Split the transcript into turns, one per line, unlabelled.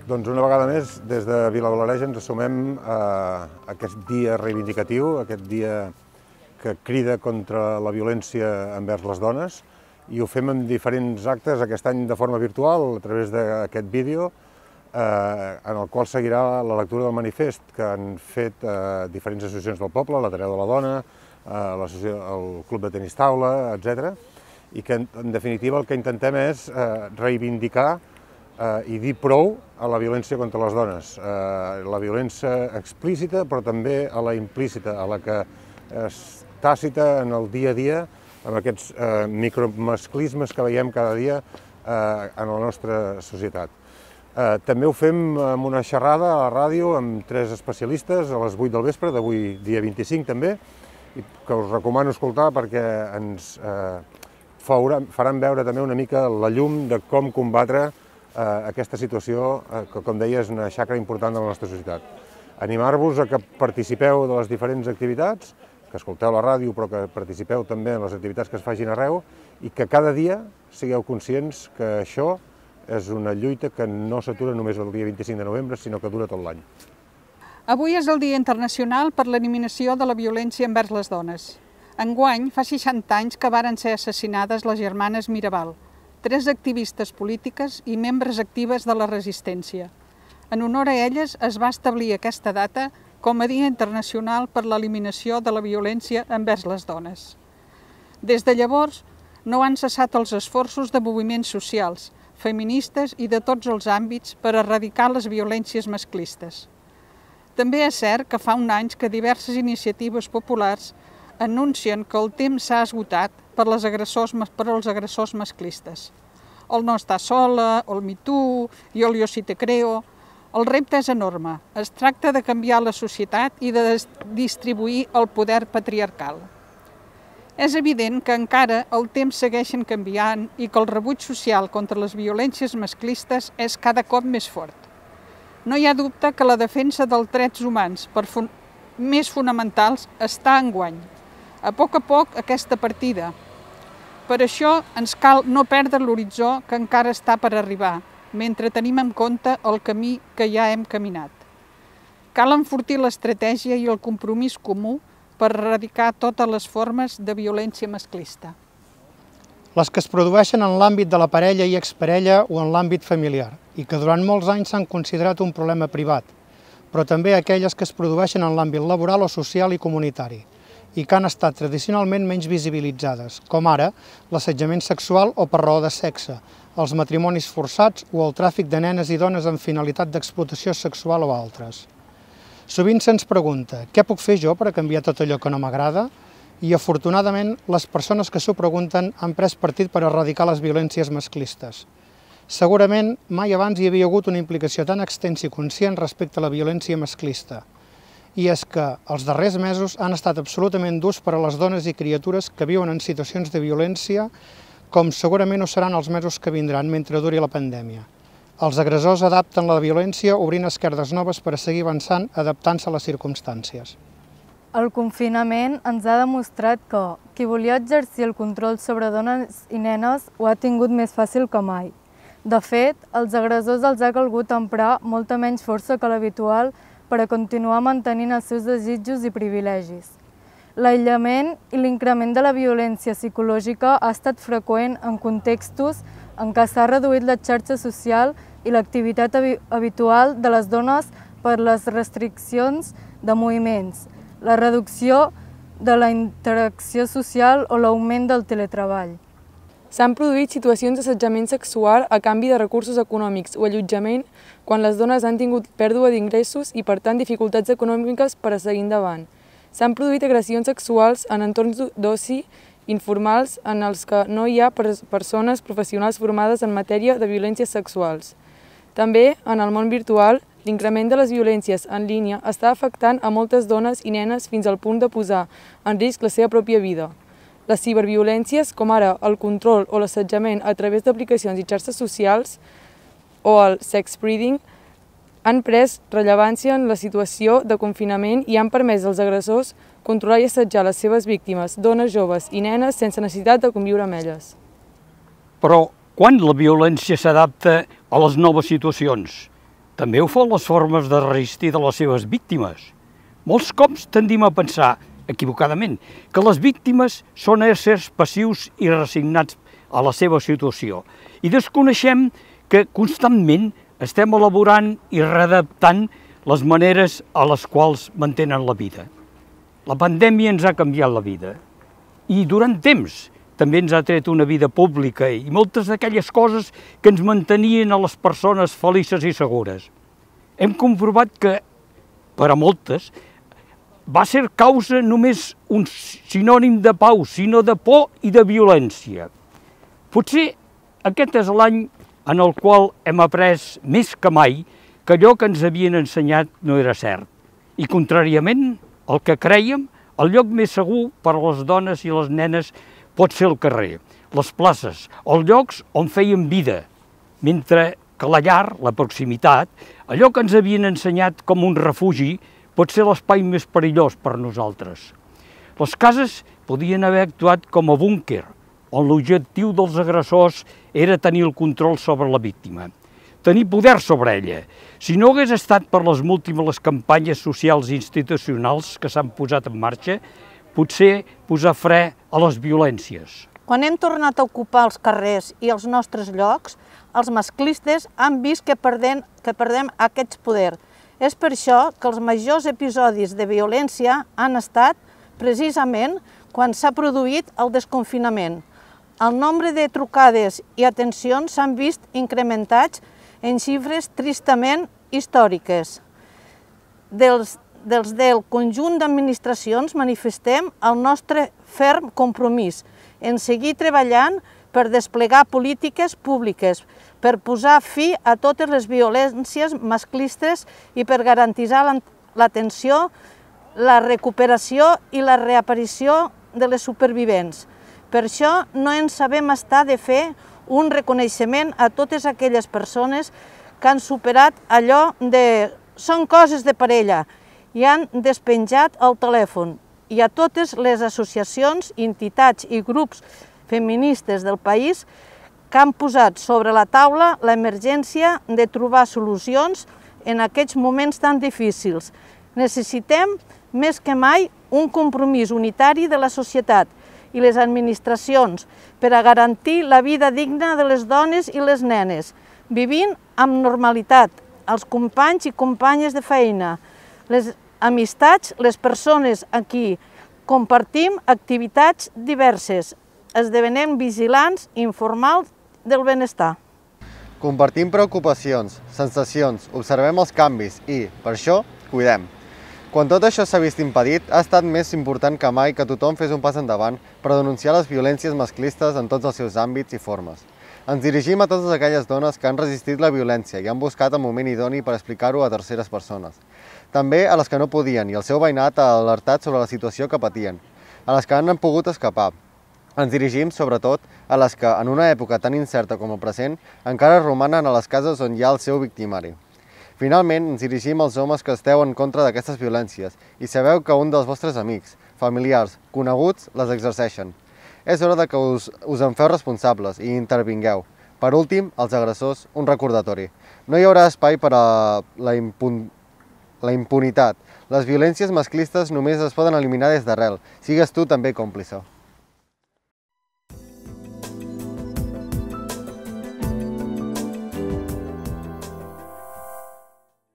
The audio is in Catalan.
Doncs una vegada més, des de Vilavalereja ens sumem a aquest dia reivindicatiu, aquest dia que crida contra la violència envers les dones, i ho fem en diferents actes, aquest any de forma virtual, a través d'aquest vídeo, en el qual seguirà la lectura del manifest que han fet diferents associacions del poble, l'Ateneu de la Dona, el Club de Tenis Taula, etc. I que, en definitiva, el que intentem és reivindicar i dir prou a la violència contra les dones, la violència explícita però també a la implícita, a la que és tàcita en el dia a dia, amb aquests micromasclismes que veiem cada dia en la nostra societat. També ho fem amb una xerrada a la ràdio amb 3 especialistes a les 8 del vespre, d'avui dia 25 també, que us recomano escoltar perquè ens faran veure també una mica la llum de com combatre aquesta situació que, com deia, és una xacra important de la nostra societat. Animar-vos a que participeu de les diferents activitats, que escolteu la ràdio però que participeu també en les activitats que es facin arreu i que cada dia sigueu conscients que això és una lluita que no s'atura només el dia 25 de novembre, sinó que dura tot l'any.
Avui és el Dia Internacional per l'Eliminació de la Violència envers les Dones. Enguany fa 60 anys que varen ser assassinades les germanes Mirabal, 3 activistes polítiques i membres actives de la resistència. En honor a elles es va establir aquesta data com a Dia Internacional per l'Eliminació de la Violència envers les Dones. Des de llavors no han cessat els esforços de moviments socials, feministes i de tots els àmbits per erradicar les violències masclistes. També és cert que fa un any que diverses iniciatives populars anuncien que el temps s'ha esgotat per als agressors masclistes. El No està sola, el Me Too i el Yo sí te creo. El repte és enorme. Es tracta de canviar la societat i de distribuir el poder patriarcal. És evident que encara el temps segueixen canviant i que el rebuig social contra les violències masclistes és cada cop més fort. No hi ha dubte que la defensa dels drets humans més fonamentals està en guany. A poc aquesta partida. Per això ens cal no perdre l'horitzó que encara està per arribar, mentre tenim en compte el camí que ja hem caminat. Cal enfortir l'estratègia i el compromís comú per erradicar totes les formes de violència masclista.
Les que es produeixen en l'àmbit de la parella i exparella o en l'àmbit familiar, i que durant molts anys s'han considerat un problema privat, però també aquelles que es produeixen en l'àmbit laboral o social i comunitari, i que han estat tradicionalment menys visibilitzades, com ara l'assetjament sexual o per raó de sexe, els matrimonis forçats o el tràfic de nenes i dones amb finalitat d'explotació sexual o altres. Sovint se'ns pregunta, què puc fer jo per a canviar tot allò que no m'agrada? I afortunadament, les persones que s'ho pregunten han pres partit per erradicar les violències masclistes. Segurament, mai abans hi havia hagut una implicació tan extensa i conscient respecte a la violència masclista. I és que els darrers mesos han estat absolutament durs per a les dones i criatures que viuen en situacions de violència, com segurament ho seran els mesos que vindran mentre duri la pandèmia. Els agressors adapten la violència obrint esquerdes noves per a seguir avançant, adaptant-se a les circumstàncies.
El confinament ens ha demostrat que qui volia exercir el control sobre dones i nenes ho ha tingut més fàcil que mai. De fet, als agressors els ha calgut emprar molta menys força que l'habitual per a continuar mantenint els seus desitjos i privilegis. L'aïllament i l'increment de la violència psicològica ha estat freqüent en contextos en què s'ha reduït la xarxa social i l'activitat habitual de les dones per les restriccions de moviments, la reducció de la interacció social o l'augment del teletreball.
S'han produït situacions d'assetjament sexual a canvi de recursos econòmics o allotjament quan les dones han tingut pèrdua d'ingressos i, per tant, dificultats econòmiques per a seguir endavant. S'han produït agressions sexuals en entorns d'oci informals en els que no hi ha persones professionals formades en matèria de violències sexuals. També, en el món virtual, l'increment de les violències en línia està afectant a moltes dones i nenes fins al punt de posar en risc la seva pròpia vida. Les ciberviolències, com ara el control o l'assetjament a través d'aplicacions i xarxes socials o el sex breeding, han pres rellevància en la situació de confinament i han permès als agressors controlar i assetjar les seves víctimes, dones joves i nenes, sense necessitat de conviure amb elles.
Però quan la violència s'adapta a les noves situacions? també ho fan les formes de resistir de les seves víctimes. Molts cops tendim a pensar, equivocadament, que les víctimes són éssers passius i resignats a la seva situació i desconeixem que constantment estem elaborant i readaptant les maneres a les quals mantenen la vida. La pandèmia ens ha canviat la vida i durant temps també ens ha tret una vida pública i moltes d'aquelles coses que ens mantenien a les persones felices i segures. Hem comprovat que, per a moltes, va ser causa només un sinònim de pau, sinó de por i de violència. Potser aquest és l'any en el qual hem après més que mai que allò que ens havien ensenyat no era cert. I contràriament al que crèiem, el lloc més segur per a les dones i les nenes pot ser el carrer, les places, els llocs on feien vida, mentre que la llar, la proximitat, allò que ens havien ensenyat com un refugi, pot ser l'espai més perillós per nosaltres. Les cases podien haver actuat com a búnquer, on l'objectiu dels agressors era tenir el control sobre la víctima, tenir poder sobre ella. Si no hagués estat per les múltiples campanyes socials i institucionals que s'han posat en marxa, potser posar fre a les violències.
Quan hem tornat a ocupar els carrers i els nostres llocs, els masclistes han vist que perdem aquest poder. És per això que els majors episodis de violència han estat precisament quan s'ha produït el desconfinament. El nombre de trucades i atencions s'han vist incrementats en xifres tristament històriques. Del conjunt d'administracions manifestem el nostre ferm compromís en seguir treballant per desplegar polítiques públiques, per posar fi a totes les violències masclistes i per garantir l'atenció, la recuperació i la reaparició de les supervivents. Per això no ens sabem estar de fer un reconeixement a totes aquelles persones que han superat allò de «són coses de parella» i han despenjat el telèfon, i a totes les associacions, entitats i grups feministes del país que han posat sobre la taula l'emergència de trobar solucions en aquests moments tan difícils. Necessitem, més que mai, un compromís unitari de la societat i les administracions per a garantir la vida digna de les dones i les nenes, vivint amb normalitat, els companys i companyes de feina, les amistats, les persones amb qui compartim activitats diverses, esdevenem vigilants informals del benestar.
Compartim preocupacions, sensacions, observem els canvis i, per això, cuidem. Quan tot això s'ha vist impedit, ha estat més important que mai que tothom fes un pas endavant per denunciar les violències masclistes en tots els seus àmbits i formes. Ens dirigim a totes aquelles dones que han resistit la violència i han buscat el moment idoni per explicar-ho a terceres persones. També a les que no podien i el seu veïnat ha alertat sobre la situació que patien, a les que han pogut escapar. Ens dirigim, sobretot, a les que, en una època tan incerta com el present, encara romanen a les cases on hi ha el seu victimari. Finalment, ens dirigim als homes que esteu en contra d'aquestes violències i sabeu que un dels vostres amics, familiars, coneguts, les exerceixen. És hora que us en feu responsables i intervingueu. Per últim, als agressors, un recordatori. No hi haurà espai per a la impunitat. Les violències masclistes només es poden eliminar des d'arrel. Sigues tu també còmplice.